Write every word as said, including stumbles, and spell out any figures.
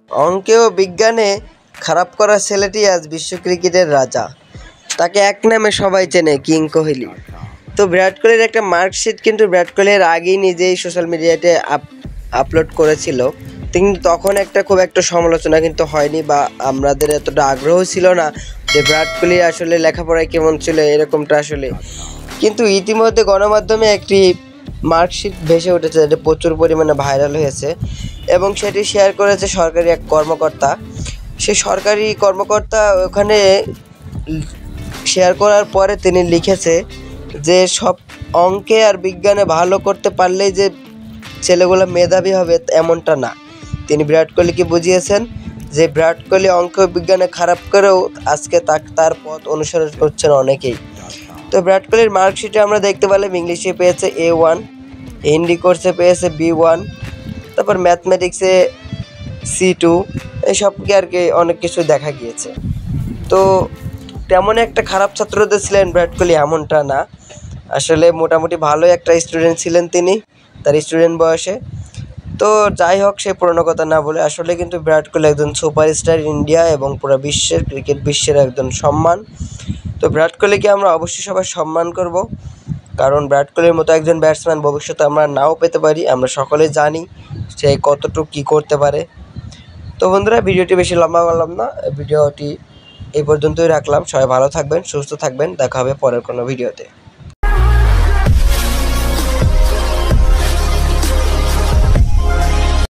অঙ্কে ও বিজ্ঞানে খারাপ করা ছেলেটি আজ বিশ্ব ক্রিকেটের রাজা। তাকে এক নামে সবাই চেনে, কিং কোহলি। তো বিরাট কোহলির একটা মার্কশিট কিন্তু বিরাট কোহলির আগেই নিজেই সোশ্যাল মিডিয়াতে আপ আপলোড করেছিল, কিন্তু তখন একটা খুব একটা সমালোচনা কিন্তু হয়নি, বা আমাদের এতটা আগ্রহ ছিল না যে বিরাট কোহলি আসলে লেখাপড়ায় কেমন ছিল এরকমটা আসলে। কিন্তু ইতিমধ্যে গণমাধ্যমে একটি মার্কশিট ভেসে উঠেছে, যেটা প্রচুর পরিমাণে ভাইরাল হয়েছে এবং সেটি শেয়ার করেছে সরকারি এক কর্মকর্তা। সেই সরকারি কর্মকর্তা ওখানে শেয়ার করার পরে তিনি লিখেছে যে সব অঙ্কে আর বিজ্ঞানে ভালো করতে পারলেই যে ছেলেগুলো মেধাবী হবে এমনটা না। তিনি বিরাট কোহলিকে বুঝিয়েছেন যে বিরাট কোহলি অঙ্ক বিজ্ঞানে খারাপ করেও আজকে তার পথ অনুসরণ করছেন অনেকেই। তো বিরাট কোহলির মার্কশিটে আমরা দেখতে পেলাম ইংলিশে পেয়েছে এ ওয়ান, হিন্দি কোর্সে পেয়েছে বি ওয়ান, তারপর ম্যাথমেটিক্সে সি টু, এইসবকে আর কি অনেক কিছু দেখা গিয়েছে। তো তেমন একটা খারাপ ছাত্রদের ছিলেন বিরাট কোহলি এমনটা না, আসলে মোটামুটি ভালো একটা স্টুডেন্ট ছিলেন তিনি তার স্টুডেন্ট বয়সে। তো যাই হোক, সে পুরনো কথা না বলে আসলে কিন্তু বিরাট কোহলি একজন সুপারস্টার ইন্ডিয়া এবং পুরো বিশ্বের ক্রিকেট বিশ্বের একজন সম্মান। তো বিরাট কোহলিকে আমরা অবশ্যই সবাই সম্মান করব, কারণ বিরাট কোহলির মতো একজন ব্যাটসম্যান ভবিষ্যতে আমরা নাও পেতে পারি। আমরা সকলে জানি সে কতটুকু কী করতে পারে। তো বন্ধুরা, ভিডিওটি বেশি লম্বা করলাম না, ভিডিওটি এই পর্যন্তই রাখলাম। সবাই ভালো থাকবেন, সুস্থ থাকবেন, দেখা হবে পরের কোনো ভিডিওতে।